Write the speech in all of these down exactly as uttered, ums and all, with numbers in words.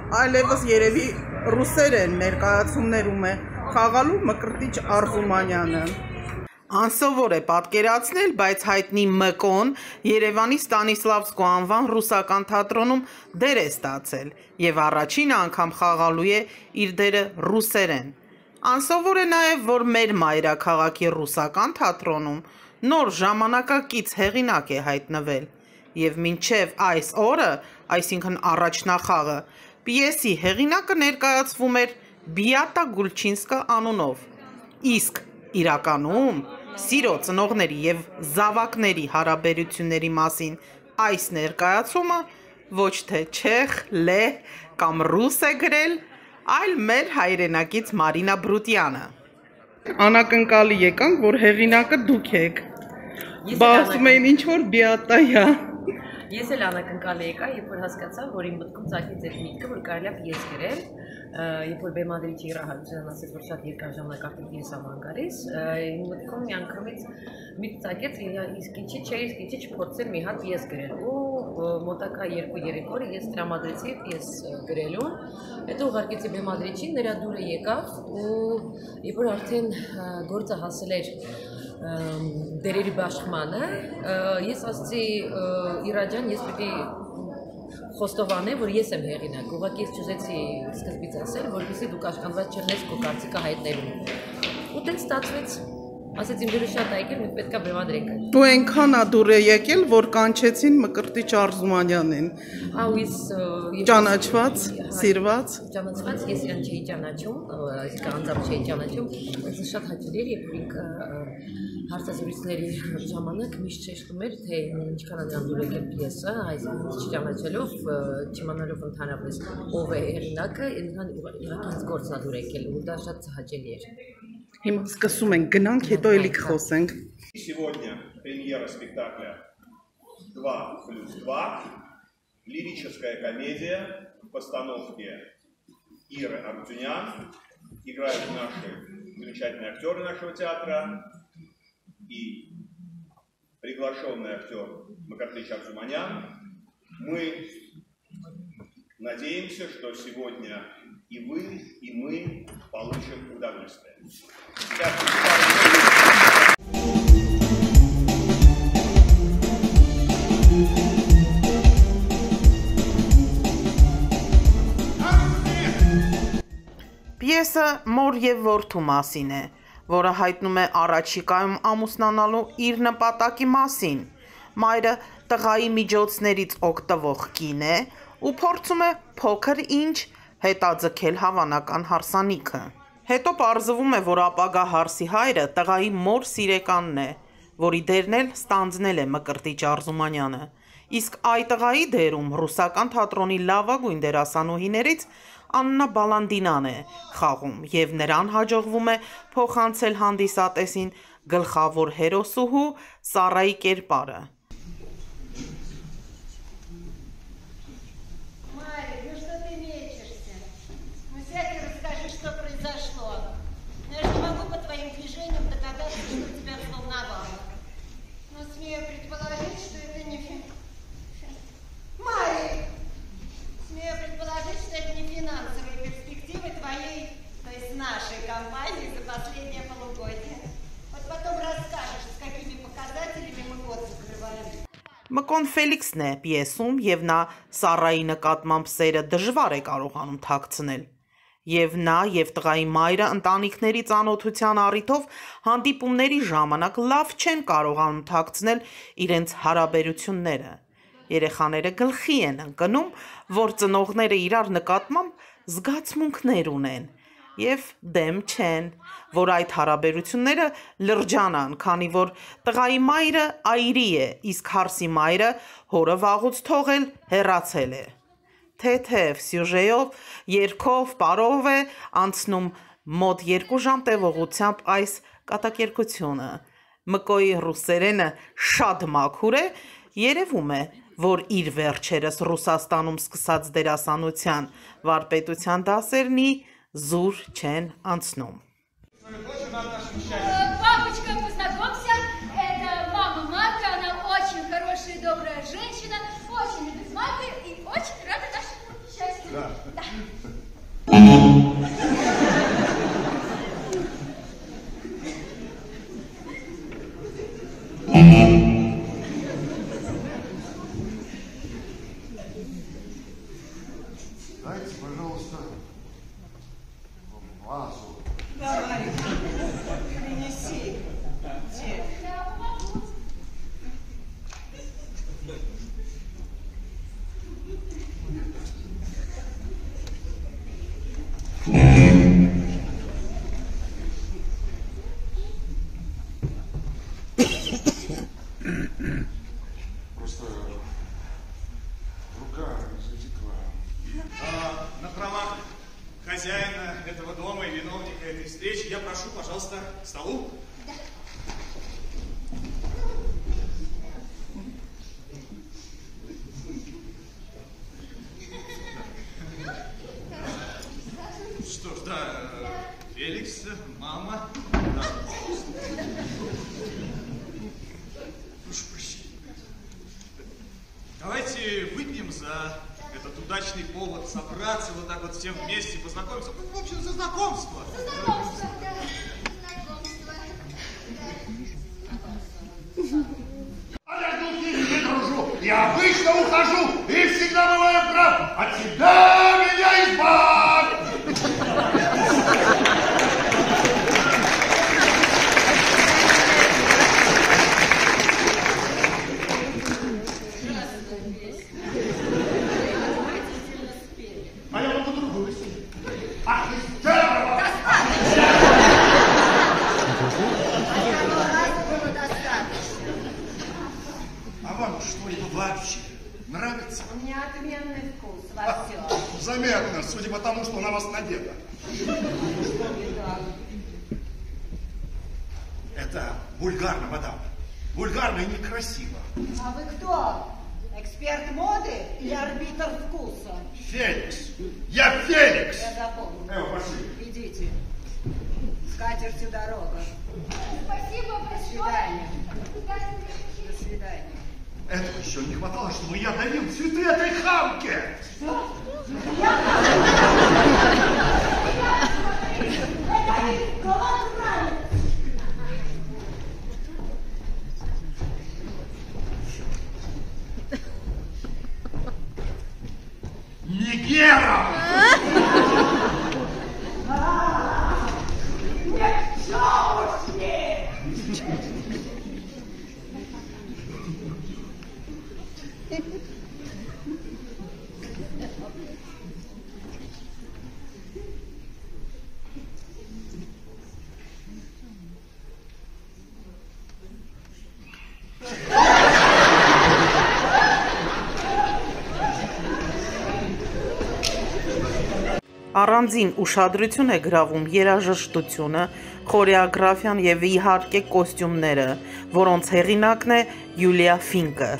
այլևս երևի ռուսերեն ներկայացումներում է խաղալու Մկրտիչ Արզումանյանը։ Անսովոր է պատկերացնել, բայց հայտնի Մկոն Երևանի Ստանիսլավսկու անվան ռուսական թատրոնում դեր է ստացել և առաջին անգամ խաղալու է իր դերը ռուսերեն։ Անսովոր է նաև, որ մեր մայրաքաղաքի ռուսական թատրոնում նոր ժամանակակից հեղինակ է հայտնվել և մինչև այս օրը, այսինքն առաջնախաղը, պիեսի հեղինակը ներկայացվում էր Բիատա Գուլչինսկա անունով, իսկ իրականում սիրո, ծնողների և զավակների հարաբերությունների մասին այս ներկայացումը ոչ թե չեխ, լեհ կամ ռուս է գրել, այլ մեր հայրենակից Մարինա Բրուտյանը։ Անակնկալի եկանք, որ հեղինակը դուք եք, բասում էին ինչ-որ Բիատայա։ Ես էլ անակնկալ եկա, երբ որ հասկացա, որ իմ մտքում ծագեց այդ միտքը, որ կարելի է պիես գրել, երբ որ բեմադրիչի Իռահարությանն ասեց, որ շատ երկար ժամանակ արդեն պիես ան գալիս, իմ մտքում միանգամից միտք ծագեց, իսկ ինչի՞ չէ, իսկ ինչի՞ չփորձել մի հատ պիես գրել։ Ու մոտակա երկու-երեք օր ես տրամադրեցի պիես գրելուն, հետո ուղարկեցի բեմադրիչին, նրա դուրը եկավ ու երբ որ արդեն գործը հասել էր դերերի բաշխմանը, ես ասացի Իրա ջան, ես պիտի խոստովանեմ, որ ես եմ հեղինակ, ուղղակի ես չուզեցի սկզբից ասել, որպեսզի դու կաշկանդված չլինես քո կարծիքը հայտնելուն։ Ու տենց ստացվեց, ասեց իմ դուրը շատ ա եկել, մենք պետք է բեմադրենք։ Ու այնքան ա դուր է եկել, որ կանչեցին Մկրտիչ Արզումանյանին։ Ճանաչված, սիրված։ Ճանաչված, ես իրան չէի ճանաչում, այսինքն անձամբ չէի ճանաչում, բայց շատ հաճելի էր, երբ որ ինքը հարցազրույցների ժամանակ միշտ շեշտում էր, թե ինչքան անձամբ դուր եկել պիեսը, այսինքն չճանաչելով, չիմանալով ընդհանրապես ով է հեղինակը, ինքնին գործն ա դուր եկել, ու դա շատ հաճելի էր։ Հիմա սկսում ենք, գնանք, հետո էլի կխոսենք։ Сегодня премьера спектакля два плюс два, лирическая комедия в постановке Иры Арутюнян. Играют наши замечательные актеры нашего театра и приглашенный актер Мкртыч Арзуманян. Мы надеемся, что сегодня и вы, и мы получим удовольствие. Պիեսը մոր և որդու մասին է, որը հայտնում է առաջիկայում ամուսնանալու իր նպատակի մասին։ Մայրը տղայի միջոցներից օգտվող կին է ու փորձում է փոքր ինչ հետաձգել հավանական հարսանիքը։ Հետո պարզվում է, որ ապագա հարսի հայրը տղայի մոր սիրեկանն է, որի դերն էլ ստանձնել է Մկրտիչ Արզումանյանը, իսկ այ տղայի դերում ռուսական թատրոնի լավագույն դերասանուհիներից Աննա Բալանդինան է խաղում և նրան հաջողվում է փոխանցել հանդիսատեսին գլխավոր հերոսուհու Սառայի կերպարը։ Մկոն Ֆելիքսն է պիեսում և նա Սառայի նկատմամբ սերը դժվար է կարողանում թաքցնել։ Եվ նա և տղայի մայրը ընտանիքների ծանոթության առիթով հանդիպումների ժամանակ լավ չեն կարողանում թաքցնել իրենց հարաբերությունները։ Երեխաները գլխի են ընկնում, որ ծնողները իրար նկատմամբ զգացմունքներ ունեն և դեմ չեն, որ այդ հարաբերությունները լրջանան, քանի որ տղայի մայրը այրի է, իսկ հարսի մայրը հորը վաղուց թողել հեռացել է։ Թեթև սյուժեով, երգով, պարով է անցնում մոտ երկու ժամ տևողությամբ այս կատակերգությունը։ Մկոյի ռուսերենը շատ մաքուր է, երևում է, որ իր վերջերս Ռուսաստանում սկսած դերասանության վարպետության դասերնի զուր չեն անցնում։ Папочка, познакомься, это мама Марка, она очень хорошая и добрая женщина, очень любит матери и очень рада нашему счастью. Да. Да. Дайте, пожалуйста, вазу. Давай, принеси. Где? Просто рука затекла. А, на правах хозяина этого дома и виновника этой встречи я прошу, пожалуйста, к столу. Что ж, да, Феликс, мама. Да. Прошу прощения. Давайте выпьем за этот удачный повод собраться вот так вот всем вместе, познакомиться. Ну, в общем, за знакомство. Знакомство, да. Знакомство. А я тут не дружу. Я обычно ухожу и всегда бываю прав. От тебя меня избавь. А я вам по-другому сидел. Ах, ты здорово! А вам что-либо вообще нравится? У меня отменный вкус во всем. Заметно, судя по тому, что на вас надето. Это вульгарно, мадам. Вульгарно и некрасиво. А вы кто? Эксперт моды или арбитр вкуса? Феликс. Я Феликс. Я запомню. Эва, пошли. Идите. С катертью дорога. Спасибо До большое. свидания. До свидания. Этого еще не хватало, чтобы я давил цветы этой хамки. Нигером! Առանձին ուշադրություն է գրավում երաժշտությունը, խորեոգրաֆիան եւ իհարկե կոստյումները, որոնց հեղինակն է Յուլիա Ֆինկը։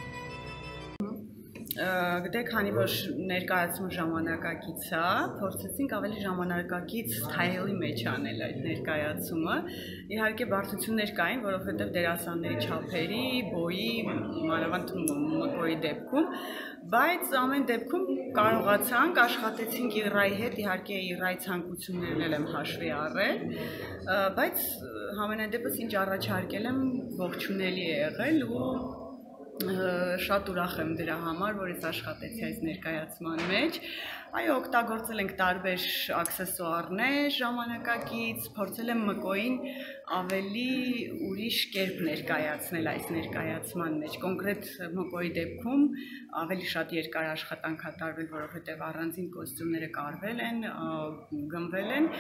Գիտեք, քանի որ ներկայացումը ժամանակակից է, փորձեցինք ավելի ժամանակակից սթայլի մեջ անել այդ ներկայացումը։ Իհարկե բարդություններ կային, որովհետև դերասանների չափերի, բոյի, մանավանդ Մկոյի դեպքում, բայց ամեն դեպքում կարողացանք, աշխատեցինք Իրայի հետ, իհարկե Իրայի ցանկություններն էլ եմ հաշվի առել, բայց համենայնդեպս ինչ առաջարկել եմ ողջունելի է եղել ու շատ ուրախ եմ դրա համար, որ ես աշխատեցի այս ներկայացման մեջ։ Այո, օգտագործել ենք տարբեր աքսեսուարներ ժամանակակից, փորձել եմ Մկոյին ավելի ուրիշ կերպ ներկայացնել այս ներկայացման մեջ։ Կոնկրետ Մկոյի դեպքում ավելի շատ երկար աշխատանք է տարվել, որովհետև առանձին կոստյումները կարվել են, գնվել են։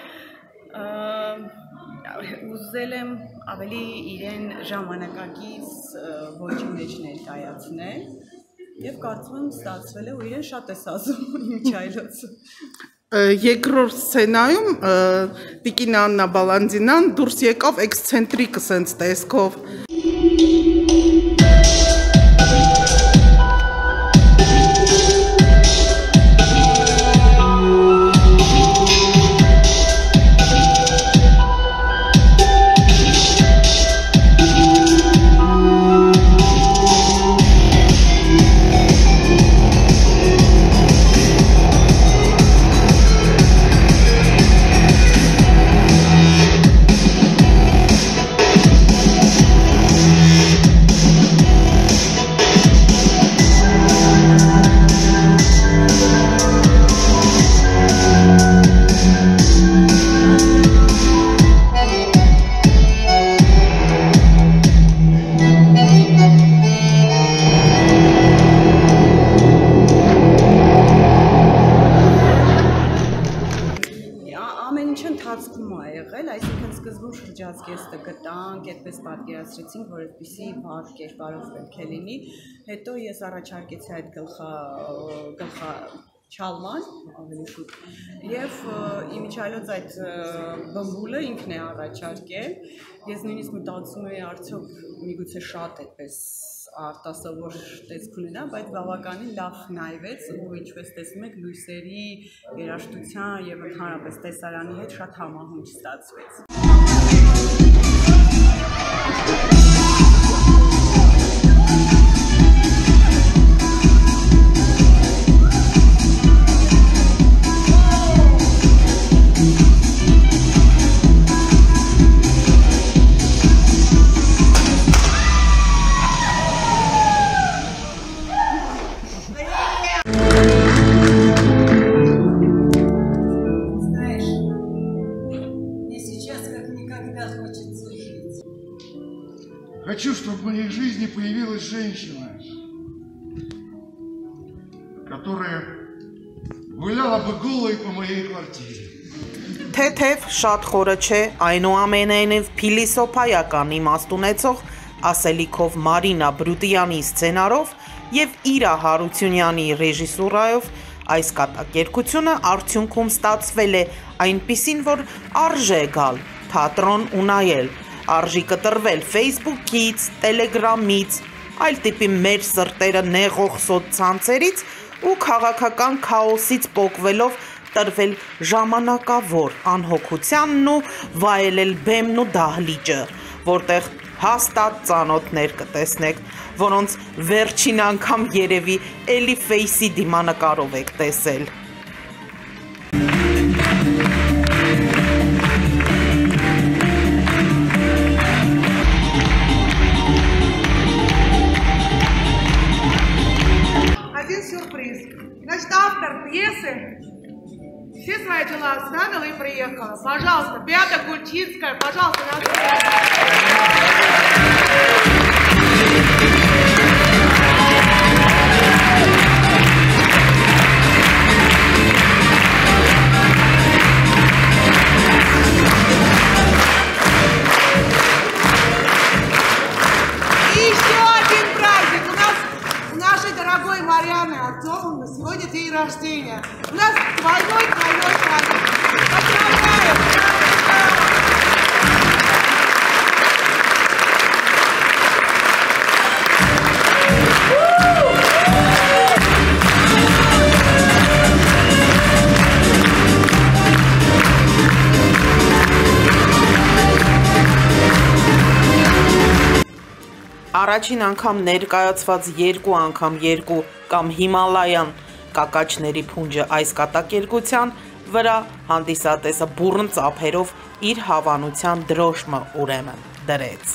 Ուզել եմ ավելի իրեն ժամանակակից ոճի մեջ ներկայացնել եւ կարծում եմ ստացվել է ու իրեն շատ է սազում ինչ այլոց։ Երկրորդ սցենայում Տիկին Աննա Բալանդինան դուրս եկավ էքսցենտրիկ սենց տեսքով։ եղել, այսինքն սկզբում շրջածկեստը գտանք, այդպես պատկերացրեցինք, որ այդպիսի բարդ կերպարով պետք է լինի, հետո ես առաջարկեցի այդ գլխա գլխա Չալման, ավելի շուտ, և իմիջայլոց այդ բմբուլը ինքն է առաջարկել, ես նույնիսկ մտածում էի արդյոք միգուցե շատ այդպես արտասովոր տեսք ունենա, բայց բավականին լավ նայվեց ու ինչպես տեսնում եք լույսերի երաժշտության և ընդհանրապես տեսարանի հետ շատ համահունչ ստացվեց։ Хочу, чтобы в моей жизни появилась женщина, которая гуляла бы голой по моей квартире. Թեթև շատ խորը չէ, այնուամենայնիվ փիլիսոփայական իմաստ ունեցող ասելիքով Մարինա Բրուտյանի սցենարով և Իրա Հարությունյանի ռեժիսուրայով այս կատակերգությունը արդյունքում ստացվել է այնպիսին, որ արժե գալ թատրոն ու նայել, արժի կտրվել Facebook-ից, Telegram-ից, այլ տիպի մեր սրտերը նեղող սոցցանցերից ու քաղաքական քաոսից պոկվելով տրվել ժամանակավոր անհոգությանն ու վայելել բեմն ու դահլիճը, որտեղ հաստատ ծանոթներ կտեսնեք, որոնց վերջին անգամ երևի էլի ֆեյսի դիմանկարով եք տեսել։ Один сюрприз. Значит, автор пьесы все свои дела оставила и приехала. Пожалуйста, Беата Кульчинская, пожалуйста, сегодня день рождения. У нас двойной, двойной праздник. Поздравляем! Առաջին անգամ ներկայացված երկու անգամ երկու կամ Հիմալայան կակաչների փունջը այս կատակերգության վրա հանդիսատեսը բուռն ծափերով իր հավանության դրոշմը ուրեմն դրեց։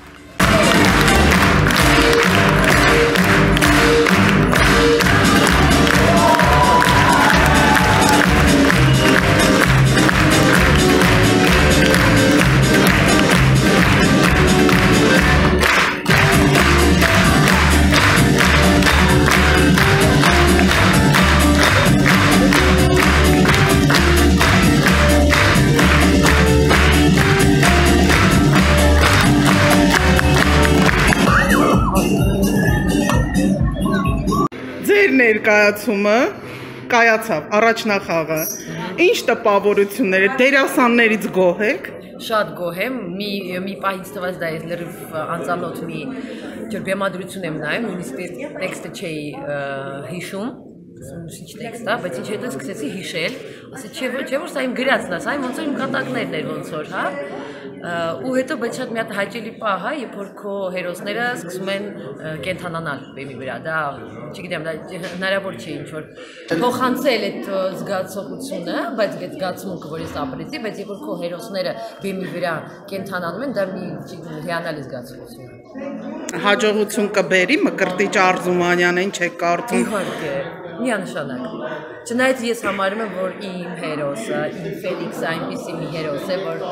Ներկայացումը կայացավ առաջնախաղը։ Ինչ տպավորություններ, դերասաններից գոհ եք։ Շատ գոհ եմ, մի մի պահից տված դա ես լրիվ անծանոթ մի ջրբեմադրություն եմ նայում, նույնիսկ տեքստը չէի հիշում, ինչ տեքստ է, բայց ինչ հետո սկսեցի հիշել, ասեցի չէ որ չէ որ սա իմ գրածն է, սա իմ ոնց որ իմ կատակներն էր ոնց որ, հա։ Ու հետո բայց շատ մի հատ հաճելի պահ է, երբ որ քո հերոսները սկսում են կենթանանալ բեմի վրա, դա չգիտեմ, դա հնարավոր չի ինչ որ փոխանցել այդ զգացողությունը, բայց այդ զգացմունքը, որ ես ապրեցի, բայց երբ որ քո հերոսները բեմի վրա կենթանանում են, դա մի հիանալի զգացողություն է։ Հաջողություն կբերի Մկրտիչ Արզումանյանին չեք կարծում։ Իհարկե, միանշանակ։ Չնայած ես համարում եմ, որ իմ հերոսը, իմ Ֆելիքսը այնպիսի մի հերոս է, որ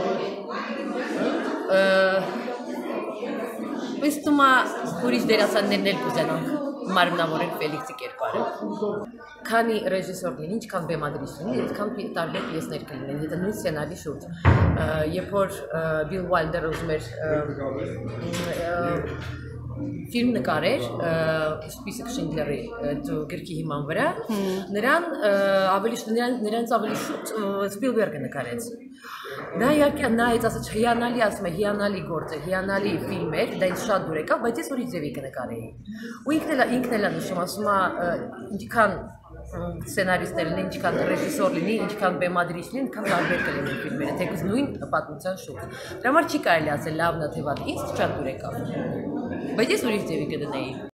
Ըստում է ուրիշ դերասաններն էլ կուզենան մարմնավորել Ֆելիքսի կերպարը։ Քանի ռեժիսոր լինի, ինչքան բեմադրիչ լինի, այդքան տարբեր պիեսներ կլինեն, հետո նույն սցենարի շուրջ։ Երբ որ Բիլ Ուայլդերը ուզում էր ֆիլմ նկարեր Սպիսակ Շինդլերի գրքի հիման վրա, նրան ավելի նրանց ավելի շուտ Սպիլբերգը նկարեց։ Նա իհարկե նա այդ ասած հիանալի ասում է, հիանալի գործ է, հիանալի ֆիլմ էր, դա ինձ շատ դուր եկավ, բայց ես ուրիշ ձևի կնկարեի։ Ու ինքն էլ ինքն էլ նշում, ասում է, ինչքան սցենարիստներ լինի, ինչքան ռեժիսոր լինի, ինչքան բեմադրիչ լինի, այնքան տարբեր կլինի ֆիլմերը, թեկուզ նույն պատմության շուրջ։ Դրա համար չի կարելի ասել լավն է թե վատ, ինձ շատ դուր եկավ։ Բայց ես ուրիշ ձևի կդնեի։